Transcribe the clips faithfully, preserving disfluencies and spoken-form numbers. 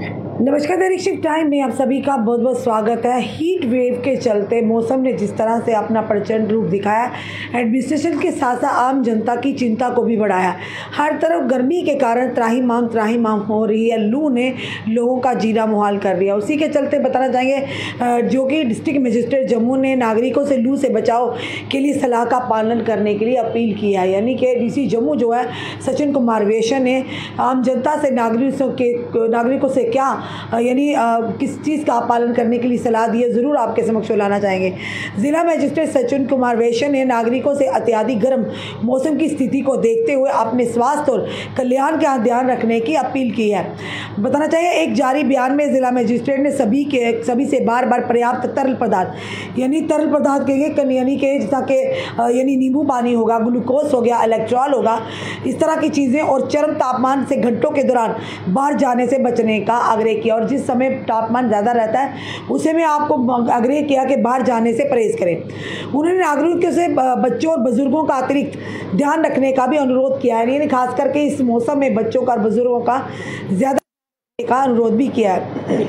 नमस्कार, दैनिक shift time में आप सभी का बहुत बहुत स्वागत है। हीट वेव के चलते मौसम ने जिस तरह से अपना प्रचंड रूप दिखाया, एडमिनिस्ट्रेशन के साथ साथ आम जनता की चिंता को भी बढ़ाया। हर तरफ गर्मी के कारण त्राहिमाम त्राहिमाम हो रही है। लू ने लोगों का जीना मुहाल कर दिया। उसी के चलते बताना चाहेंगे जो कि डिस्ट्रिक्ट मजिस्ट्रेट जम्मू ने नागरिकों से लू से बचाव के लिए सलाह का पालन करने के लिए अपील किया है। यानी कि डीसी जम्मू जो है सचिन कुमार वैश्य ने आम जनता से नागरिकों के नागरिकों से क्या यानी किस चीज़ का पालन करने के लिए सलाह दी है, ज़रूर आपके समक्ष लाना चाहेंगे। जिला मजिस्ट्रेट सचिन कुमार वैश्य ने नागरिकों से अत्यधिक गर्म मौसम की स्थिति को देखते हुए अपने स्वास्थ्य और कल्याण का ध्यान रखने की अपील की है। बताना चाहिए, एक जारी बयान में जिला मजिस्ट्रेट ने सभी के सभी से बार बार पर्याप्त तरल पदार्थ यानी तरल पदार्थ के यानी कि जैसा कि यानी नींबू पानी होगा, ग्लूकोज हो गया, इलेक्ट्रॉल होगा, इस तरह की चीज़ें और चरम तापमान से घंटों के दौरान बाहर जाने से बचने का आग्रह किया। और जिस समय तापमान ज़्यादा रहता है उसे में आपको आग्रह किया कि बाहर जाने से परहेज करें। उन्होंने नागरिकों से बच्चों और बुजुर्गों का अतिरिक्त ध्यान रखने का भी अनुरोध किया है। यानी खास करके इस मौसम में बच्चों का और बुजुर्गों का ज़्यादा का अनुरोध भी किया है।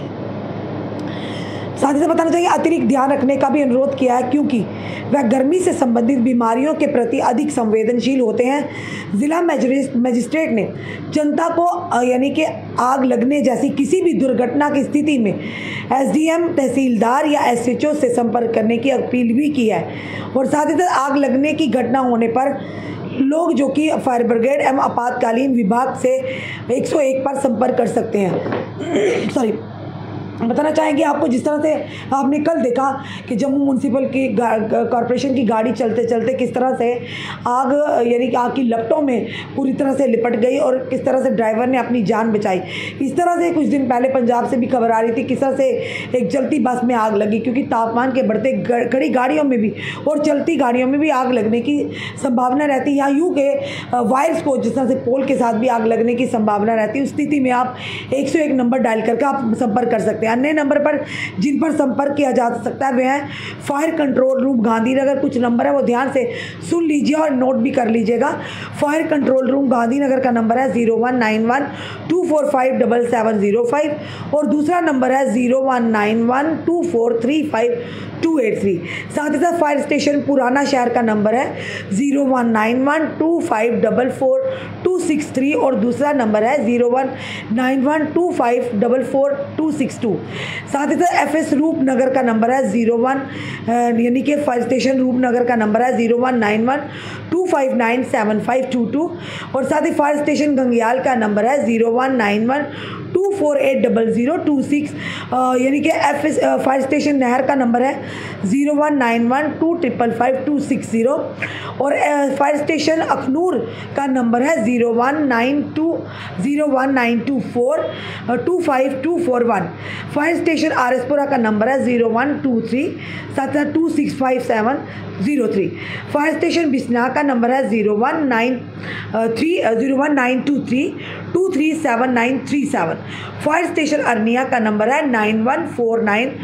साथ ही साथ बताना चाहिए अतिरिक्त ध्यान रखने का भी अनुरोध किया है, क्योंकि वह गर्मी से संबंधित बीमारियों के प्रति अधिक संवेदनशील होते हैं। जिला मजिस्ट्रेट ने जनता को यानी कि आग लगने जैसी किसी भी दुर्घटना की स्थिति में एसडीएम, तहसीलदार या एसएचओ से संपर्क करने की अपील भी की है। और साथ ही साथ आग लगने की घटना होने पर लोग जो कि फायर ब्रिगेड एवं आपातकालीन विभाग से एक सौ एक पर संपर्क कर सकते हैं। सॉरी बताना चाहेंगे आपको, जिस तरह से आपने कल देखा कि जम्मू म्यूनसिपल की कॉरपोरेशन की गाड़ी चलते चलते किस तरह से आग यानी कि आग की लपटों में पूरी तरह से लिपट गई और किस तरह से ड्राइवर ने अपनी जान बचाई। इस तरह से कुछ दिन पहले पंजाब से भी खबर आ रही थी किस तरह से एक चलती बस में आग लगी, क्योंकि तापमान के बढ़ते खड़ी गाड़ियों में भी और चलती गाड़ियों में भी आग लगने की संभावना रहती है। यहाँ यूँ के वायर्स को जिस तरह से पोल के साथ भी आग लगने की संभावना रहती है। उस स्थिति में आप एक सौ एक नंबर डायल करके आप संपर्क कर सकते हैं। अन्य नंबर पर जिन पर संपर्क किया जा सकता है वे हैं फायर कंट्रोल रूम गांधीनगर। कुछ नंबर है वो ध्यान से सुन लीजिए और नोट भी कर लीजिएगा। फायर कंट्रोल रूम गांधीनगर का नंबर है zero one nine one two four five double seven zero five और दूसरा नंबर है zero one nine one two four three five two eight three. साथ ही साथ फायर स्टेशन पुराना शहर का नंबर है zero one nine one two five double four two six three और दूसरा नंबर है zero one nine one two five double four two six two. साथ ही साथ एफ एस रूपनगर का नंबर है जीरो वन यानी कि फायर स्टेशन रूपनगर का नंबर है zero one nine one two five nine seven five two two और साथ ही फायर स्टेशन गंगियाल का नंबर है zero one nine one two four eight double zero two six यानी कि एफ एस फायर स्टेशन नहर का नंबर है zero one nine one two triple five two six zero और फायर स्टेशन अखनूर का number है zero one nine two zero one nine two four two five two four one. Fire station R S Pura का number है zero one two three साथ साथ two six five seven zero three. Fire station Bishna का number है zero one nine three zero one nine two three two three seven nine three seven. Fire station Arnia का number है nine one four nine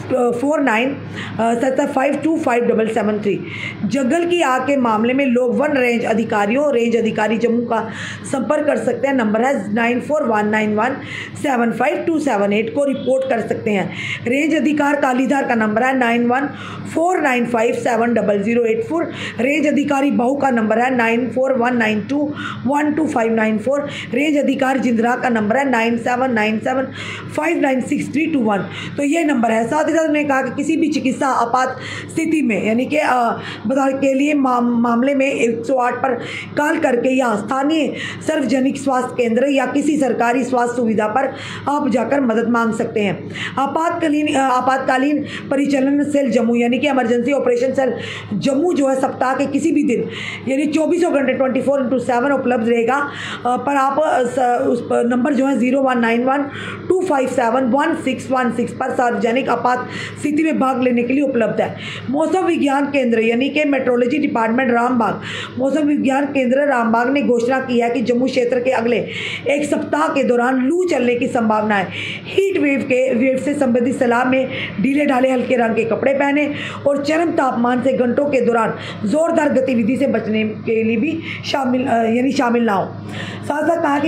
four nine सत्तर five two five double seven three. जंगल की आग के मामले में लोग वन रेंज अधिकारियों रेंज अधिकारी जम्मू का संपर्क कर सकते हैं। नंबर है nine four one nine one seven five two seven eight को रिपोर्ट कर सकते हैं। रेंज अधिकार कालीधार का नंबर है nine one four nine five seven double zero eight four. Range अधिकारी बहू का नंबर है nine four one nine two one two five nine four. Range अधिकारी जिंदरा का नंबर है nine seven nine seven five nine six three two one. तो ये number है। साथ ही ने कहा कि किसी भी चिकित्सा आपात स्थिति में यानी कि बता के लिए मा, मामले में एक सौ आठ पर कॉल करके या स्थानीय सार्वजनिक स्वास्थ्य केंद्र या किसी सरकारी स्वास्थ्य सुविधा पर आप जाकर मदद मांग सकते हैं। आपातकालीन आपातकालीन परिचालन सेल जम्मू यानी कि इमरजेंसी ऑपरेशन सेल जम्मू जो है सप्ताह के किसी भी दिन यानी चौबीसों घंटे ट्वेंटी फोर इंटू सेवन उपलब्ध रहेगा। पर आप उस नंबर जो है zero one nine one two five seven one six one six पर सार्वजनिक आपात स्थिति में भाग लेने के लिए उपलब्ध है। मौसम विज्ञान केंद्र यानी कि मेट्रोलॉजी डिपार्टमेंट रामबाग मौसम विज्ञान केंद्र रामबाग ने घोषणा की है कि जम्मू क्षेत्र के अगले एक सप्ताह के दौरान लू चलने की संभावना है। हीट वेव के वेव से संबंधित सलाह में ढीले ढाले हल्के रंग के कपड़े पहने और चरम तापमान से घंटों के दौरान जोरदार गतिविधि से बचने के लिए भी शामिल यानी शामिल ना हो। साथ साथ कहा कि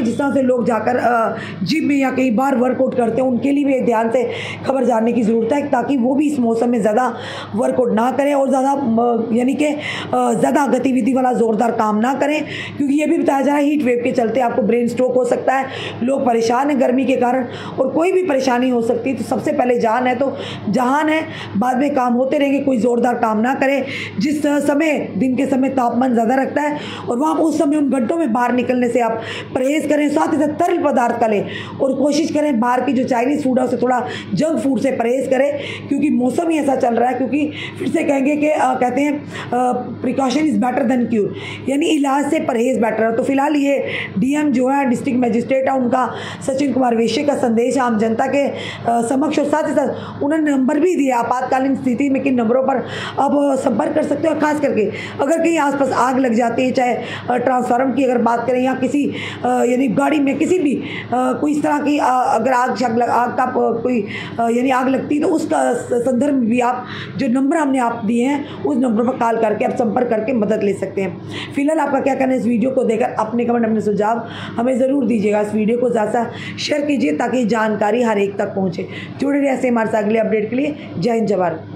जिस तरह से लोग जाकर जिम में या कई बार वर्कआउट करते हैं, उनके लिए भी ध्यान से खबर जानने की ज़रूरत है, ताकि वो भी इस मौसम में ज़्यादा वर्कआउट ना करें और ज़्यादा यानी कि ज़्यादा गतिविधि वाला ज़ोरदार काम ना करें, क्योंकि ये भी बताया जा रहा है हीट वेव के चलते आपको ब्रेन स्ट्रोक हो सकता है। लोग परेशान हैं गर्मी के कारण और कोई भी परेशानी हो सकती है। तो सबसे पहले जान है तो जहान है, बाद में काम होते रहेंगे। कोई ज़ोरदार काम ना करें। जिस समय दिन के समय तापमान ज़्यादा रखता है और वहाँ उस समय उन घंटों में बाहर निकलने से आप परहेज़ करें। साथ ही साथ तरल पदार्थ का लें और कोशिश करें बाहर की जो चाइनीज़ फूड है उसे थोड़ा जंक फूड से परहेज़ करें, क्योंकि मौसम ही ऐसा चल रहा है। क्योंकि फिर से कहेंगे कि आ, कहते हैं precaution is better than cure, यानी इलाज से परहेज़ बेटर है। तो फिलहाल ये डीएम जो है डिस्ट्रिक्ट मजिस्ट्रेट है, उनका सचिन कुमार वैश्य का संदेश आम जनता के समक्ष, और साथ ही साथ उन्होंने नंबर भी दिया आपातकालीन स्थिति में किन नंबरों पर आप संपर्क कर सकते हो। और खास करके अगर कहीं आसपास आग लग जाती है, चाहे ट्रांसफार्मर की अगर बात करें या किसी यानी गाड़ी में किसी भी कोई इस तरह की अगर आग शग आग का कोई यानी आग लगती है, तो उसका संदर्भ में भी आप जो नंबर हमने आप दिए हैं उस नंबर पर कॉल करके आप संपर्क करके मदद ले सकते हैं। फिलहाल आपका क्या कहना है इस वीडियो को देखकर, अपने कमेंट अपने सुझाव हमें ज़रूर दीजिएगा। इस वीडियो को ज़्यादा शेयर कीजिए ताकि जानकारी हर एक तक पहुँचे। जुड़े रहिए ऐसे हमारे साथ अगले अपडेट के लिए। जय हिंद, जय भारत।